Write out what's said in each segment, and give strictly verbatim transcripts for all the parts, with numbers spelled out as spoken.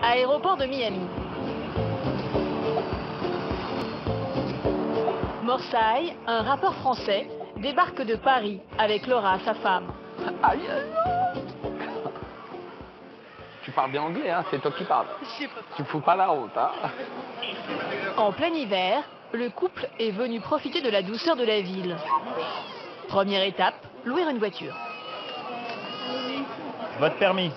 Aéroport de Miami. Morsay, un rappeur français, débarque de Paris avec Laura, sa femme. Aïe, aïe. Tu parles bien anglais, hein, c'est toi qui parles. Tu fous pas la honte, hein. En plein hiver, le couple est venu profiter de la douceur de la ville. Première étape, louer une voiture. Votre permis.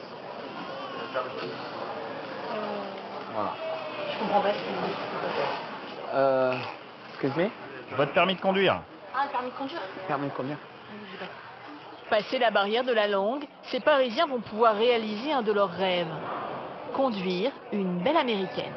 Voilà. Je comprends pas ce que Euh, excuse-moi. Votre permis de conduire. Ah, le permis de conduire. Permis de combien? Passé la barrière de la langue, ces Parisiens vont pouvoir réaliser un de leurs rêves. Conduire une belle américaine.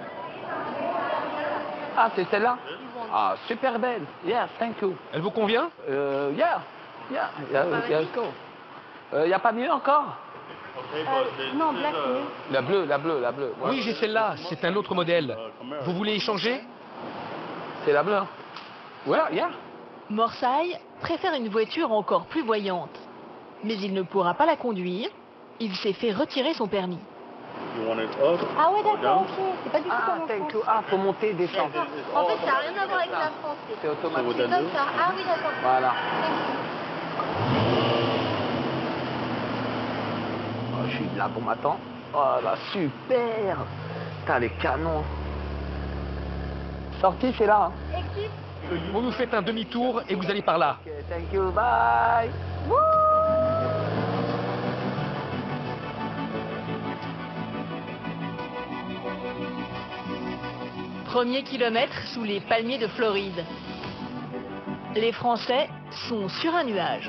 Ah, c'est celle-là? Ah, super belle. Yeah, thank you. Elle vous convient? Euh, yeah, yeah, yeah, yeah, let's go. Euh, y a pas mieux encore? Euh, non, black, c'est mieux. La bleue, la bleue, la bleue. Ouais. Oui, j'ai celle-là. C'est un autre modèle. Vous voulez échanger? C'est la bleue. Hein. Ouais, yeah. Morsay préfère une voiture encore plus voyante. Mais il ne pourra pas la conduire. Il s'est fait retirer son permis. Ah ouais, d'accord, ok. C'est pas du tout Ah, comme en thank France. you. Ah, faut monter et descendre. En fait, ça n'a rien à voir avec la France. C'est C'est automatique. comme ça. Ah oui, d'accord. Voilà. Oh, je suis là pour m'attendre. Oh là, super. Putain, les canons. Sortie, c'est là. Hein. Exit. Vous nous faites un demi-tour et vous allez par là. Ok, thank you, bye. Woo! Premier kilomètre sous les palmiers de Floride. Les Français sont sur un nuage.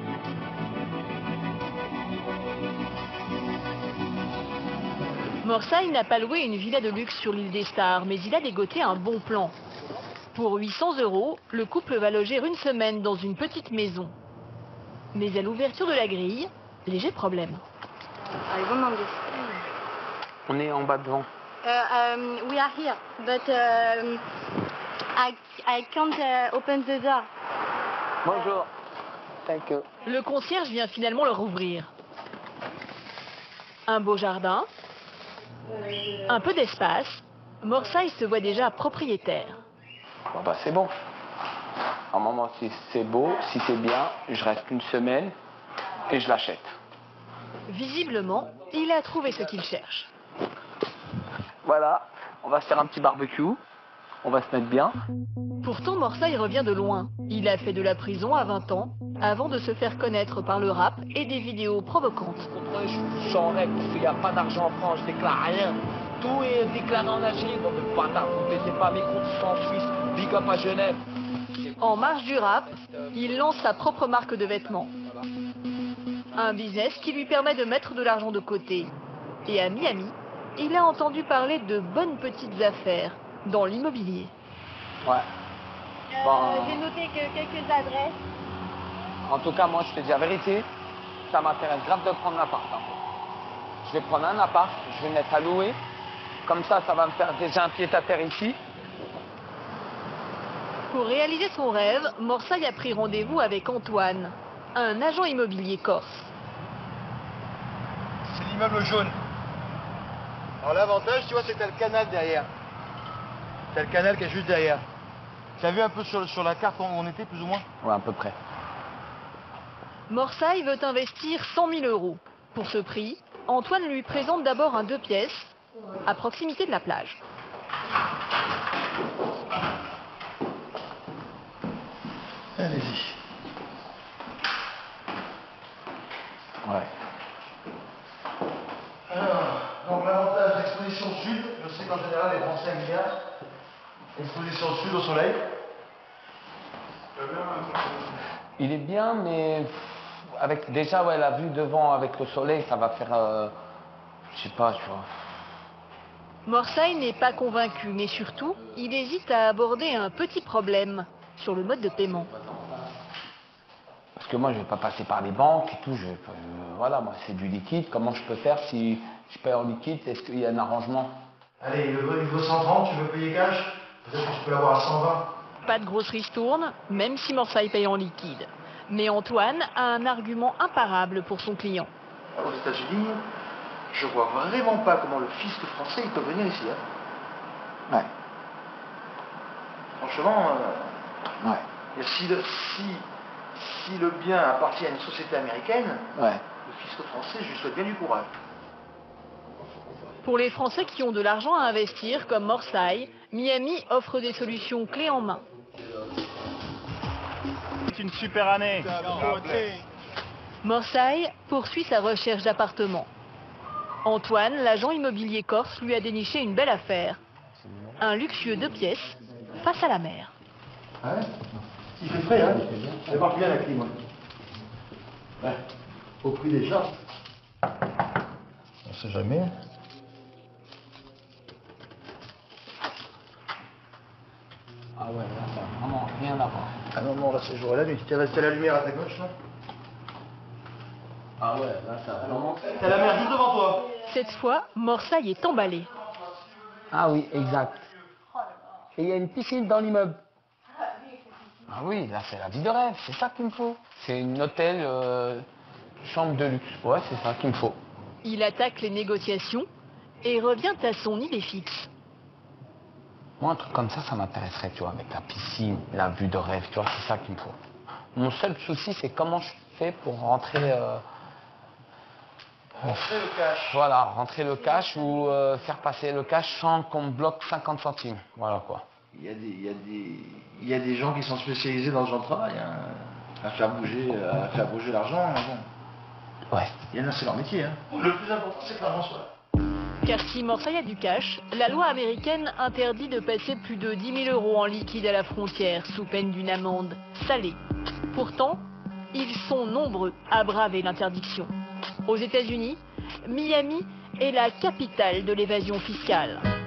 Morsay n'a pas loué une villa de luxe sur l'île des Stars, mais il a dégoté un bon plan. Pour huit cents euros, le couple va loger une semaine dans une petite maison. Mais à l'ouverture de la grille, léger problème. Allez, vous demandez. On est en bas devant. Uh, um, we are here, but um, I, I can't uh, open the door. Bonjour. Thank you. Le concierge vient finalement leur ouvrir. Un beau jardin, un peu d'espace. Morsay se voit déjà propriétaire. Bon, bah, c'est bon. À un moment, si c'est beau, si c'est bien, je reste une semaine et je l'achète. Visiblement, il a trouvé ce qu'il cherche. Voilà, on va se faire un petit barbecue. On va se mettre bien. Pourtant, Morsay revient de loin. Il a fait de la prison à vingt ans, avant de se faire connaître par le rap et des vidéos provocantes. Je suis en règle, il n'y a pas d'argent en France, je déclare rien. Tout est déclaré en Algérie, donc le bâtard, vous ne baissez pas mes comptes en Suisse, big up à Genève. En marge du rap, il lance sa propre marque de vêtements. Un business qui lui permet de mettre de l'argent de côté. Et à Miami, il a entendu parler de bonnes petites affaires dans l'immobilier. Ouais. Euh, Bon. J'ai noté que quelques adresses. En tout cas, moi, je te dis la vérité, ça m'intéresse grave de prendre l'appart. Hein. Je vais prendre un appart, je vais mettre à louer. Comme ça, ça va me faire déjà un pied-à-terre ici. Pour réaliser son rêve, Morsay a pris rendez-vous avec Antoine, un agent immobilier corse. C'est l'immeuble jaune. Alors l'avantage, tu vois, c'est que t'as le canal derrière. T'as le canal qui est juste derrière. Tu as vu un peu sur, sur la carte où on était, plus ou moins? Ouais, à peu près. Morsay veut investir cent mille euros. Pour ce prix, Antoine lui présente d'abord un deux pièces à proximité de la plage. Allez-y. Ouais. Alors, donc l'avantage d'exposition sud, je sais qu'en général les Français aiment bien. Exposition sud au soleil. Il est bien, mais avec déjà ouais, la vue devant avec le soleil, ça va faire, euh, je sais pas, tu vois. Morsay n'est pas convaincu, mais surtout, il hésite à aborder un petit problème sur le mode de paiement. Parce que moi, je vais pas passer par les banques et tout. Je, je- voilà, moi, c'est du liquide. Comment je peux faire si je paye en liquide? Est-ce qu'il y a un arrangement? Allez, il veut, il veut cent trente, tu veux payer cash? Peut-être que tu peux l'avoir à cent vingt. Pas de grosse ristourne, même si Morsay paye en liquide. Mais Antoine a un argument imparable pour son client. Aux États-Unis, je vois vraiment pas comment le fisc français il peut venir ici. Hein. Ouais. Franchement, euh, ouais. Et si, le, si, si le bien appartient à une société américaine, ouais. Le fisc français, je lui souhaite bien du courage. Pour les Français qui ont de l'argent à investir, comme Morsay, Miami offre des solutions clés en main. C'est une super année. Morsay poursuit sa recherche d'appartements. Antoine, l'agent immobilier corse, lui a déniché une belle affaire. Un luxueux deux pièces face à la mer. Ah ouais. Il fait frais, hein. Elle marche bien la clim. Ouais. Au prix des charges. On sait jamais. Ah ouais, là, ça n'a vraiment rien à voir. Ah non, non, là, c'est jour et la nuit. T'as la lumière à ta gauche, non? Ah ouais, là, ça a vraiment... T'as la mer juste devant toi. Cette fois, Morsay est emballé. Ah oui, exact. Et il y a une piscine dans l'immeuble. Ah oui, là, c'est la vie de rêve. C'est ça qu'il me faut. C'est une hôtel, euh, chambre de luxe. Ouais, c'est ça qu'il me faut. Il attaque les négociations et revient à son idée fixe. Moi, un truc comme ça, ça m'intéresserait, tu vois, avec la piscine, la vue de rêve, tu vois, c'est ça qu'il me faut. Mon seul souci, c'est comment je fais pour rentrer... Euh, Rentrer le cash. Voilà, rentrer le cash ou euh, faire passer le cash sans qu'on me bloque cinquante centimes. Voilà quoi. Il y a des, il y a des, il y a des gens qui sont spécialisés dans ce genre de travail, hein, à faire bouger, à faire bouger l'argent. Bon. Ouais. Il y en a, c'est leur métier. Hein. Le plus important, c'est que l'argent soit là. Car si Morsay a du cash, la loi américaine interdit de passer plus de dix mille euros en liquide à la frontière sous peine d'une amende salée. Pourtant, ils sont nombreux à braver l'interdiction. Aux États-Unis, Miami est la capitale de l'évasion fiscale.